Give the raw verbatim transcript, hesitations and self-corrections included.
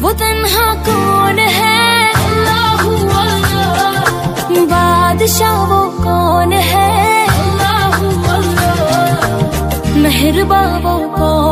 वो तन्हा कौन है, अल्लाहू अल्लाह। बादशाह वो कौन है, अल्लाहू अल्लाह। मेहरबान वो कौन